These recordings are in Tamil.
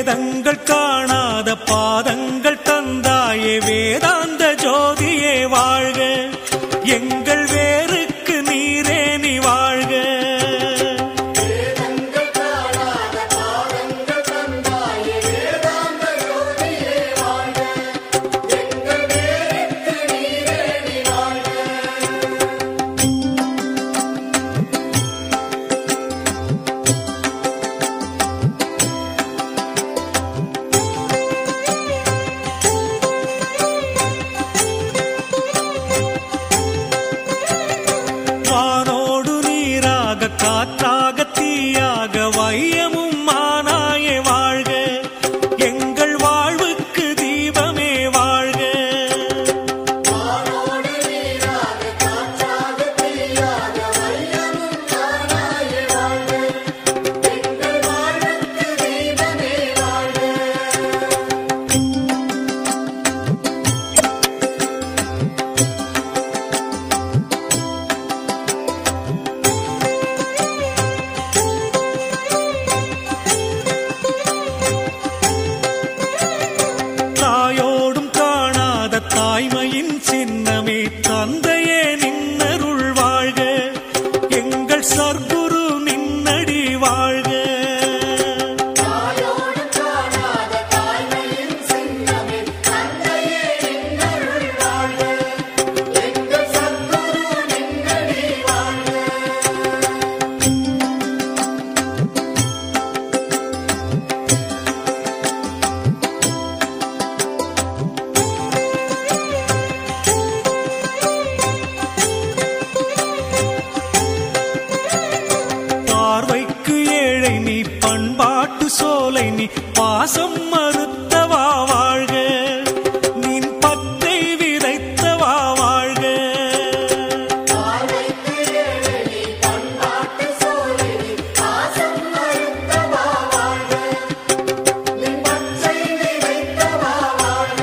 வேதங்கள் காணாத பாதங்கள் தந்தாயே வேதாந்த ஜோதியே வாழ்க எங்கள் வேருக்கு நீரே நீ வாழ்க வேதங்கள் காணாத பாதங்கள் தந்தாயே வேதாந்த ஜோதியே வாழ்க எங்கள் வேருக்கு நீரே நீ வாழ்க வானோடு நீராக காற்றாக தீயாக வையமும் மானாயே வாழ்க எங்கள் வாழ்வுக்கு தீபமே வாழ்க வானோடு நீராக காற்றாக தீயாக வையமும் மானாயே வாழ்க எங்கள் வாழ்வுக்கு தீபமே வாழ்க தாயோடும் காணாத தாய்மையின் சின்னமே தந்தையே நின்னருள் வாழ்க எங்கள் சர்க்குரு நின்னடி வாழ்க தாயோடு காணாத தாய்மையின் சின்னமே தந்தையே நின்னருள் வாழ்க எங்கள் சத்குரு நின்னடி வாழ்க பார்வைக்கு ஏழை நீ பண்பாட்டு சோலை நீ பாசம் மறுத்தவா வாழ்க நின் பத்தை விதைத்தவா வாழ்க பார்வைக்கு ஏழை நீ பண்பாட்டு சோலை நீ பாசம் மறுத்தவா வாழ்க நின் பச்சை விதைத்தவா வாழ்க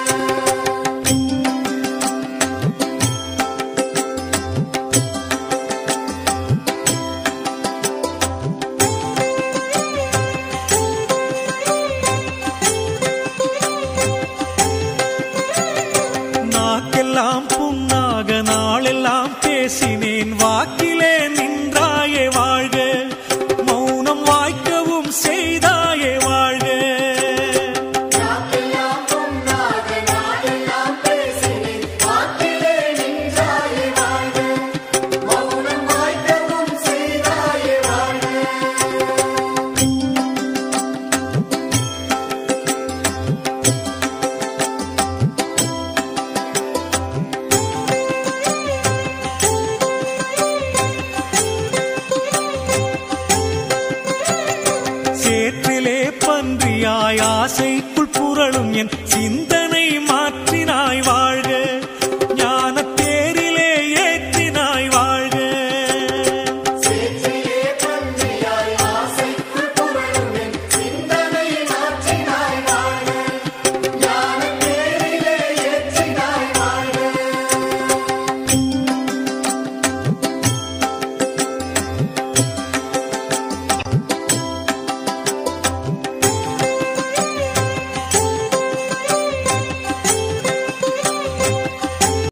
நாக்கெல்லாம் புண்ணாக நாளெல்லாம் பேசினேன் வாக்கிலே நின்றாயே வாழ்க மௌனம் வாய்க்கவும் செய்தாயே வாழ்க நாக்கெல்லாம் பொன்னாக நாளெல்லாம் பேசினேன் வாக்கிலே நின்றாயே வாழ்க மௌனம் வாய்க்கவும் செய்தாயே வாழ்க சேற்றிலே பன்றியாய் ஆசைக்குள் புரளும் என் சிந்த